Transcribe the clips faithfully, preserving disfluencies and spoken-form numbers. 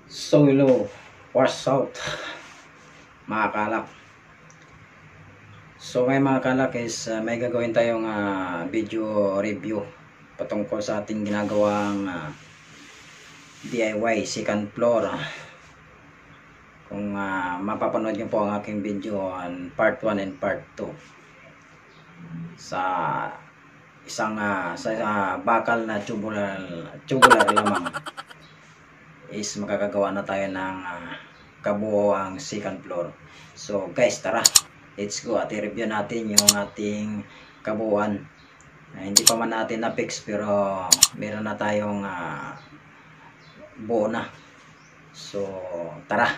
So hello, what's out mga kalak. So ngayon mga kalak is uh, may gagawin tayong uh, video review patungkol sa ating ginagawang uh, D I Y second floor. Kung uh, mapapanood nyo po ang aking video on part one and part two sa isang uh, sa uh, bakal na tubular tubular lamang is makakagawa na tayo ng uh, kabuoang second floor. So guys, tara, let's go at i-review natin yung ating kabuuan. Uh, hindi pa man natin na-fix pero meron na tayong uh, buo na. So tara.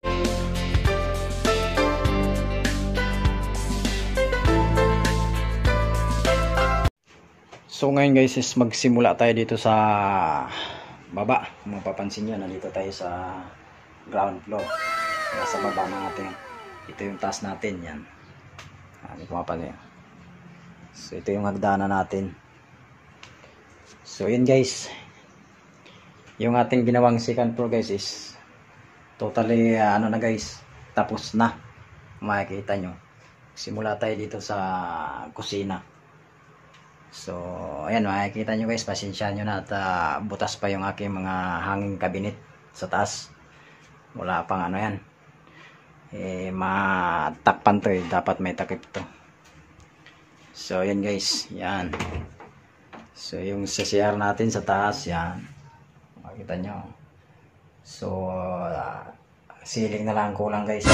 So ngayon guys is magsimula tayo dito sa baba. Kung mapapansin nyo, nandito tayo sa ground floor. Nasa baba natin. Ito yung taas natin. Yan. Hindi ko mapapansin. So ito yung hagdanan natin. So yun guys. Yung ating ginawang second floor guys is totally uh, ano na guys. Tapos na. Makikita nyo. Simula tayo dito sa kusina. So, ayan, makikita nyo guys, pasensya nyo na at uh, butas pa yung aking mga hanging cabinet sa taas. Wala pang ano yan. Eh, matakpan to eh. Dapat may takip to. So, ayan guys, yan. So, yung C C R natin sa taas, yan. Makikita nyo. So, uh, ceiling na lang kulang guys.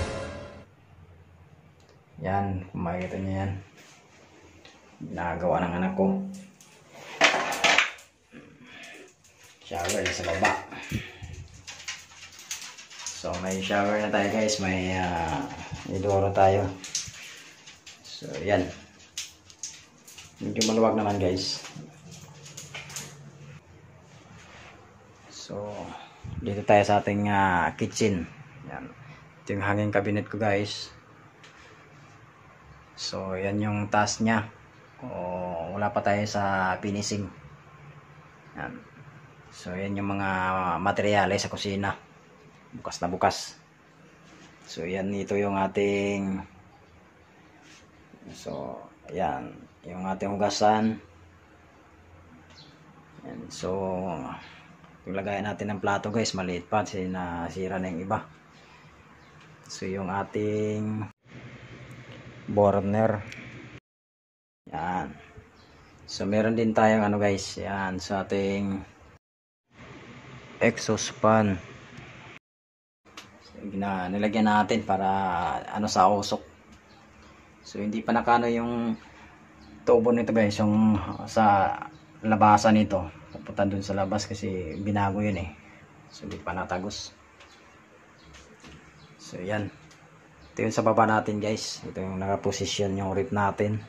Yan, makikita nyo yan. Nagawa ng anak ko. Shower sa baba. So may shower na tayo guys. May uh, idoro tayo. So yan. Medyo maluwag naman guys. So dito tayo sa ating uh, kitchen. Yan. Ito yung hanging cabinet ko guys. So yan yung taas nya. O, wala pa tayo sa finishing. Yan. So yan yung mga materyales sa kusina. Bukas na bukas. So yan, ito yung ating so yan yung ating hugasan. Yan. So yung lagayan natin ng plato guys, maliit pa kasi nasira na yung iba. So yung ating burner. Yan. So meron din tayong ano guys, yan sa ating exhaust fan. So, gina, nilagyan natin para ano sa usok. So hindi pa nakano yung tubo nito guys, yung sa labasan nito. Pupunta dun sa labas kasi binago yun eh. So hindi pa natagos. So yan. Ito yung sa baba natin guys. Ito yung nakaposisyon yung rip natin.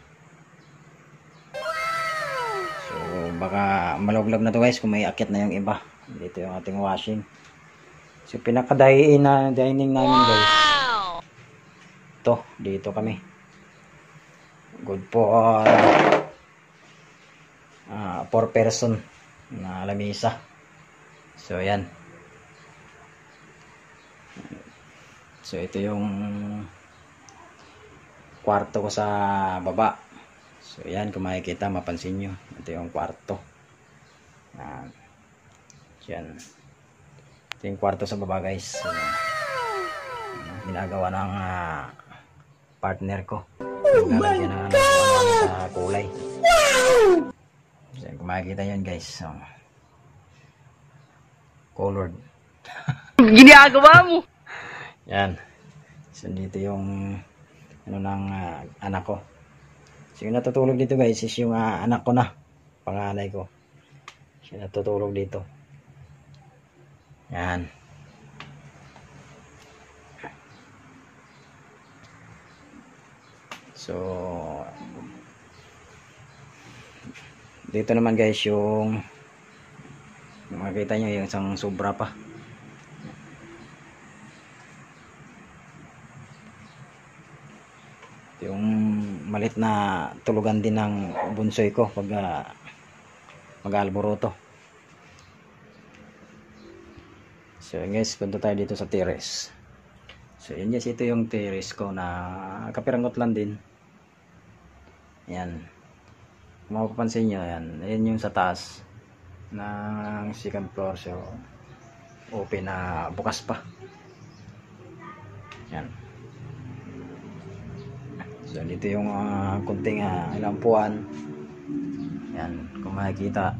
So baka maloglag na to guys kung may akit na yung iba. Dito yung ating washing. So pinaka-dining na dining namin guys. Ito, dito kami. Good for uh, four person na lamisa. So yan. So ito yung kwarto ko sa baba. So yan, kung makikita, mapansin nyo, ito yung kwarto. Yan. Yan. Ito yung kwarto sa baba guys. So, ginagawa ng uh, partner ko. Lalagyan na ng sa kulay. So yan, kung makikita yan guys. So, colored. Ginagawa mo! Yan. So dito yung ano ng uh, anak ko. So yung natutulog dito guys is yung uh, anak ko na, panganay ko. Siya natutulog dito. Yan. So dito naman guys yung makikita nyo yung isang sobra pa. Yung malit na tulugan din ng bunsoy ko pag uh, mag-alboroto. So yun guys, punta tayo dito sa terrace. So yun guys, ito yung terrace ko na kapirangot lang din. Yan. Kung mapapansin nyo, yan. Yan yung sa taas ng second floor. So open na, bukas pa. Yan. So dito yung uh, kunting uh, lampuan. Yan, kung makikita.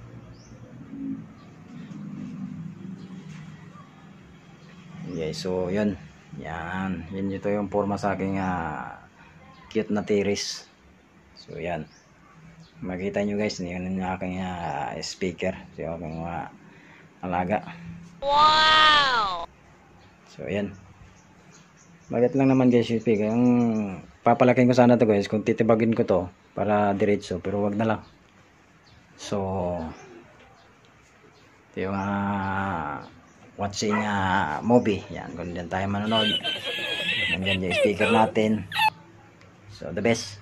Okay, so yun. Yan, yun ito yung forma sa aking uh, cute na terrace. So yan. Makita nyo guys, yun yung aking uh, speaker. So yung aking uh, alaga. Wow! So yan. Bakit lang naman guys yung speaker. Yung papalakin ko sana to guys, kung titibagin ko to para diretso, pero wag na lang. So ito yung uh, watching uh, movie. Yan, kung dyan tayo manonood. Nandyan yung speaker natin. So the best.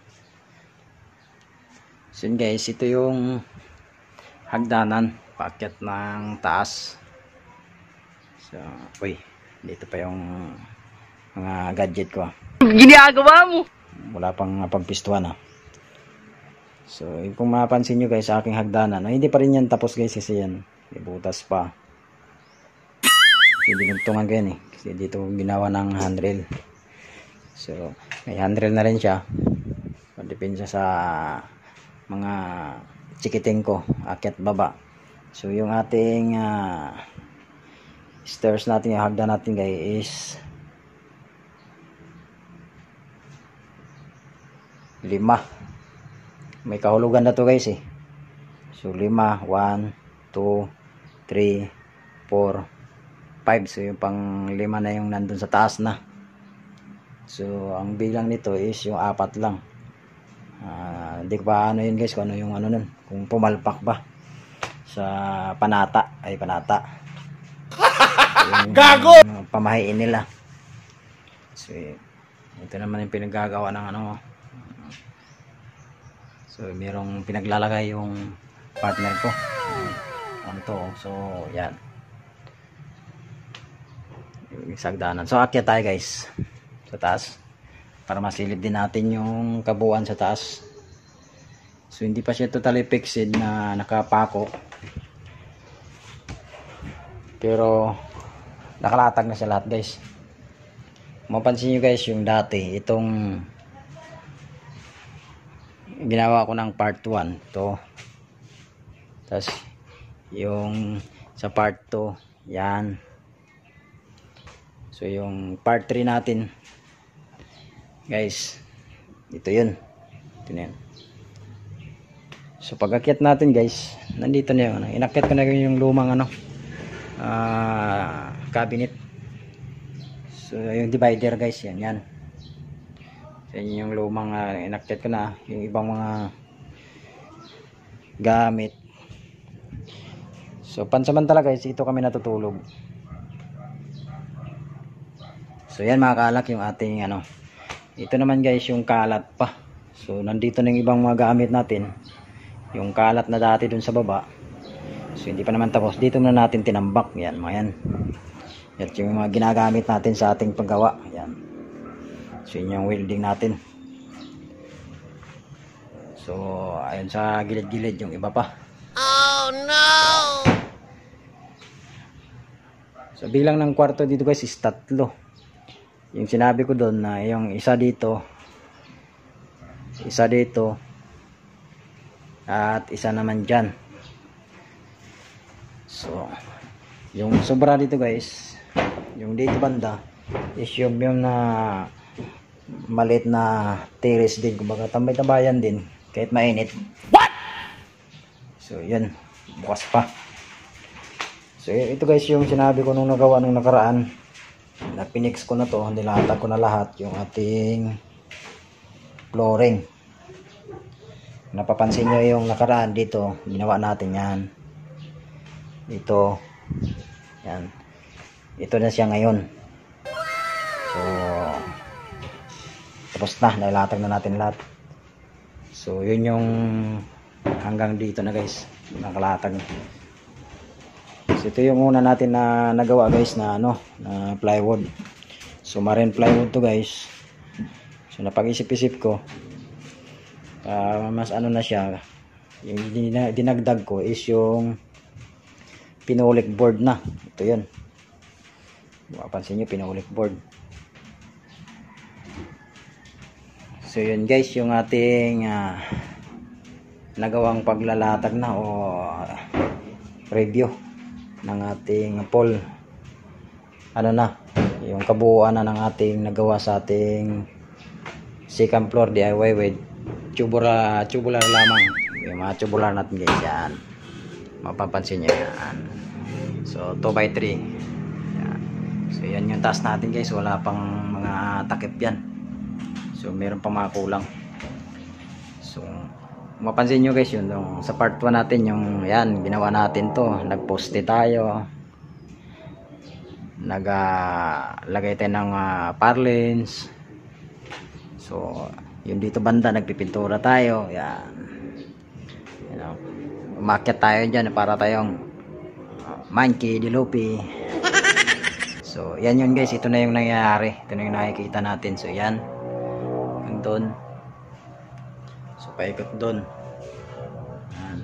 So yun guys, ito yung hagdanan paakyat ng taas. So, uy, dito pa yung mga gadget ko. Ginagawa mo? Wala pang pagpistuhan ah. So, kung mapansin nyo guys sa aking hagdanan, no, hindi pa rin yan tapos guys kasi yan. May butas pa. Kasi dinugtungan ko yan eh. Kasi dito ginawa ng handrail. So, may handrail na rin siya. Depende sa mga chikiting ko. Akyat baba. So, yung ating uh, stairs natin, yung hagdan natin guys is lima. May kahulugan na to guys eh. So lima, one, two, three, four, five. So yung pang lima na yung nandun sa taas na. So ang bilang nito is yung apat lang. uh, Hindi ko pa ano yun guys, kung ano yung ano nun, kung pumalpak ba sa panata. Ay panata yung, Gago! yung pamahiin nila. So ito naman yung pinaggagawa ng ano. So merong pinaglalagay yung partner ko. Ano to? So yan. Yung sagdanan. So akyat tayo guys sa taas para masilip din natin yung kabuuan sa taas. So hindi pa siya totally fixed na nakapako. Pero nakalatag na siya lahat guys. Mapansin nyo guys yung dati itong ginawa ko ng part one to, tapos yung sa part two yan. So yung part three natin guys, ito yun, ito na yun. So pag akyat natin guys, nandito na yung ano, inakyat ko na yung lumang ano uh, cabinet. So yung divider guys, yan yan. So yun yung lumang uh, inakyat ko na. Yung ibang mga gamit. So pansamantala guys, ito kami natutulog. So yan mga kalak yung ating ano. Ito naman guys yung kalat pa. So nandito na yung ibang mga gamit natin. Yung kalat na dati dun sa baba. So hindi pa naman tapos. Dito na natin tinambak. Yan mga yan. Yan yung mga ginagamit natin sa ating paggawa. Yan. So yun yung welding natin. So ayun sa gilid-gilid yung iba pa. Oh no! So bilang ng kwarto dito guys is tatlo. Yung sinabi ko doon na yung isa dito, isa dito, at isa naman dyan. So yung sobra dito guys, yung dito banda is yung yung na maliit na terrace din, kumbaga tambay-tambayan din kahit mainit. What? So yun, bukas pa. So ito guys yung sinabi ko nung nagawa nung nakaraan, na pinix ko na to, nilatag ko na lahat yung ating flooring. Napapansin nyo yung nakaraan dito, ginawa natin yan dito, yan, ito na siya ngayon. So tapos na, nailatag na natin lahat. So yun yung hanggang dito na guys, nakalatag. So So ito yung una natin na nagawa guys na ano, na plywood. So marine plywood to guys. So napag-isip-isip ko, uh, mas ano na siya, yung dinagdag ko is yung pinolik board na. Ito yun. Mapansin nyo, pinolik board. So yun guys, yung ating uh, nagawang paglalatag na o uh, review ng ating pole. Ano na, yung kabuuan na ng ating nagawa sa ating second floor D I Y with tubular, tubular lamang. Yung mga tubular natin guys, yan. Mapapansin nyo yan. So two by three. Yan. So yan yung task natin guys, wala pang mga takip yan. So meron pa mga kulang. So mapansin nyo guys, yun yung, sa part one natin yung yan, ginawa natin to, nagposte tayo, naglagay tayo ng uh, parlins. So yung dito banda nagpipintura tayo, yan, you know, umakyat tayo dyan para tayong uh, monkey dilupi. So yan yun guys, ito na yung nangyayari, ito na yung nakikita natin. So yan hanggang doon, so paikot doon. Yan.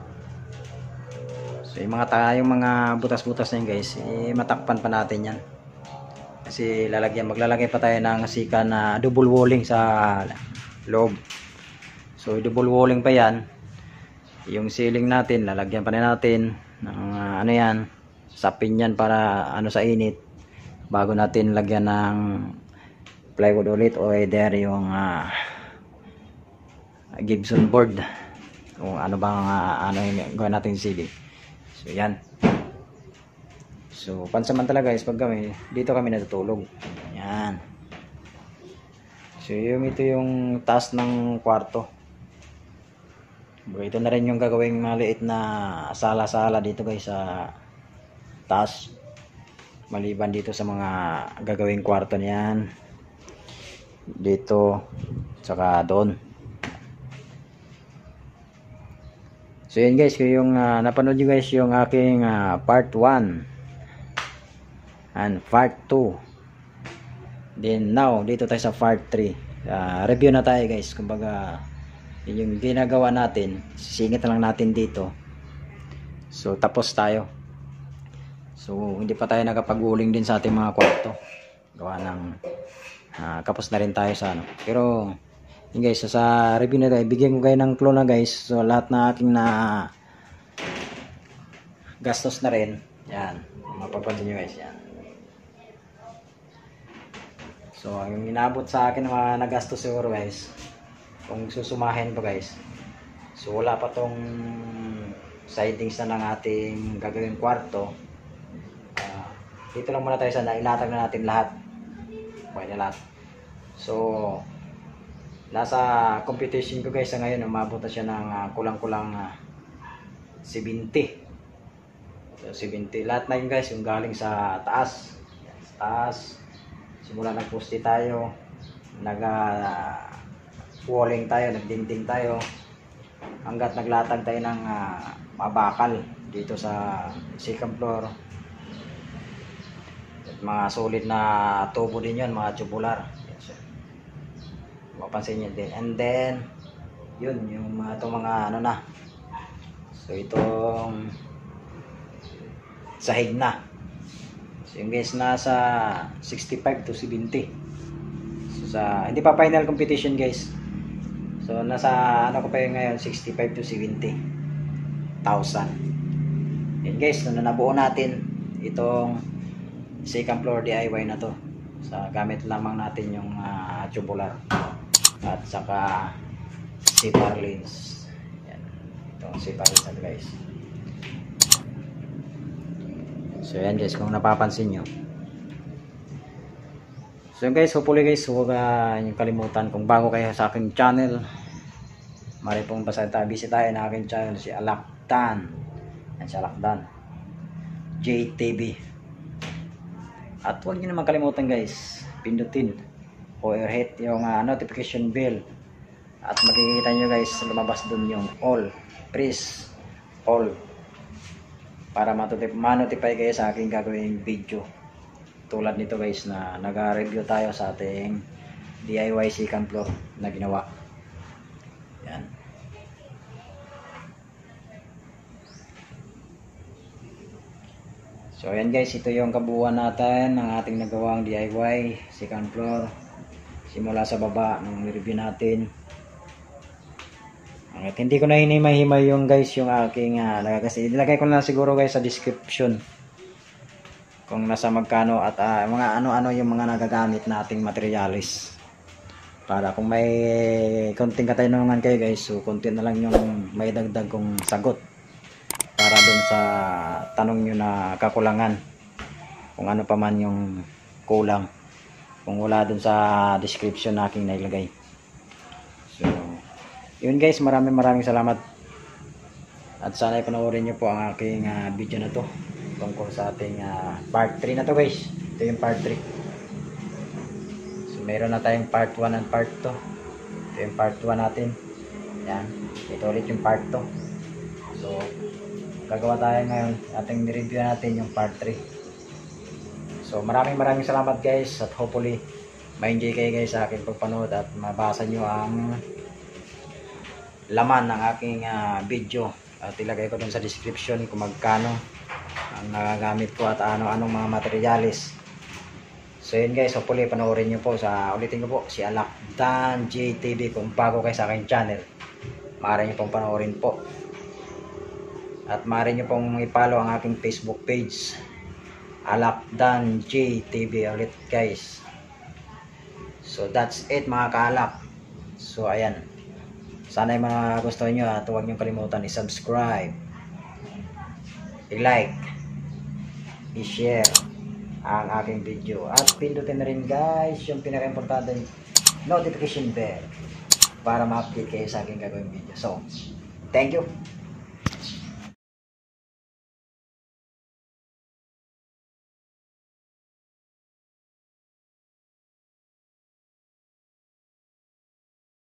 So yung mga tayo, yung mga butas-butas na yun guys, eh, matakpan pa natin yan. Kasi lalagyan, maglalagay pa tayo ng sika na double walling sa loob. So double walling pa yan. Yung ceiling natin, lalagyan pa rin natin ng uh, ano yan, sapin yan para ano sa init. Bago natin lagyan ng plywood ulit o either yung uh, Gibson board kung ano bang uh, ano yung gawin natin ceiling. So yan. So pansamantala guys, pag kami dito kami natutulog, yan. So yung ito yung taas ng kwarto. Ito na rin yung gagawing maliit na sala-sala dito guys sa taas, maliban dito sa mga gagawing kwarto niyan dito saka doon. So yun guys, yung uh, napanood nyo guys yung aking uh, part one and part two. Then now dito tayo sa part three. Uh, review na tayo guys. Kumbaga yun yung ginagawa natin, sisingit na lang natin dito. So tapos tayo. So hindi pa tayo nakapag-uling din sa ating mga kwarto. Gawa ng uh, kapos na rin tayo sa ano. Pero yun guys, so, sa review na tayo, bigyan ko kayo ng clue na guys. So lahat na aking na gastos na rin, yan, mapapansin nyo guys, yan. So yung inabot sa akin mga nagastos siguro guys, kung susumahin pa guys, so wala pa tong sidings na ng ating gagawin kwarto. Uh, dito lang muna tayo sa nailatag na natin lahat, okay na lahat. So nasa competition ko guys sa ngayon, umabot na siya ng uh, kulang-kulang uh, seventy. So seventy lahat na yun guys, yung galing sa taas. Yan, sa taas simula nagposte tayo, nag uh, walling tayo, nagdingding tayo, hanggat naglatag tayo ng uh, mabakal dito sa second floor. At mga solid na tubo din yun, mga tubular. Yes, mapansin nyo din. And then yun, yung mga itong mga ano na, so itong sahig na. So yung guys nasa sixty-five to seventy. So sa hindi pa final competition guys. So nasa ano ko pa yun ngayon, sixty-five to seventy thousand. Yan guys, so nabuo natin itong second floor D I Y na to. Sa gamit lamang natin yung uh, tubular at saka C-par lens. Yan. Itong C-par lens na guys. So yan guys, kung napapansin nyo. So guys, hopefully guys, huwag uh, yung kalimutan, kung bago kayo sa aking channel, mari pong basta tayo, visit tayo na aking channel, si Alakdan. Yan si Alakdan J T V. At huwag nyo naman kalimutan guys, pindutin o hit yung uh, notification bell. At makikita nyo guys, lumabas dun yung all, press all. para ma-notify kayo sa aking gagawing video. Tulad nito guys na nag-review tayo sa ating D I Y second floor na ginawa. Yan. So ayan guys, ito yung kabuuan natin ng ating nagawang D I Y second floor. Simula sa baba ng review natin. At hindi ko na hinimay-himay yung guys yung aking uh, kasi nilagay ko na siguro guys sa description kung nasa magkano at uh, mga ano-ano yung mga nagagamit nating materialis. Para kung may konting katanungan kayo guys, so konti na lang yung may dagdag kong sagot para dun sa tanong nyo na kakulangan, kung ano pa man yung kulang kung wala dun sa description na aking nailagay. So yun guys, maraming maraming salamat at sana ipanoorin nyo po ang aking uh, video na to tungkol sa ating uh, part three na to guys. Ito yung part three. So meron na tayong part one and part two. Ito yung part one natin. Yan, ito ulit yung part two. So gagawa tayo ngayon, ating review natin yung part three. So maraming maraming salamat guys at hopefully ma-enjoy kayo guys sa aking pagpanood at mabasa nyo ang laman ng aking uh, video at ilagay ko dun sa description kung magkano ang nagagamit ko at ano-anong mga materialis. So yun guys, hopefully panoorin nyo po sa, ulitin ko po, si Alakdan J T V. Kung bago kayo sa aking channel, maaari nyo pong panoorin po at maaari nyo pong i-follow ang aking Facebook page, Alakdan J T V ulit guys. So that's it mga kaalak. So ayan, sana yung mga gusto nyo at huwag nyo kalimutan i-subscribe, i-like, i-share ang aking video at pindutin na rin guys yung pinaka-importante notification bell para ma-update kayo sa aking gagawing video. So thank you.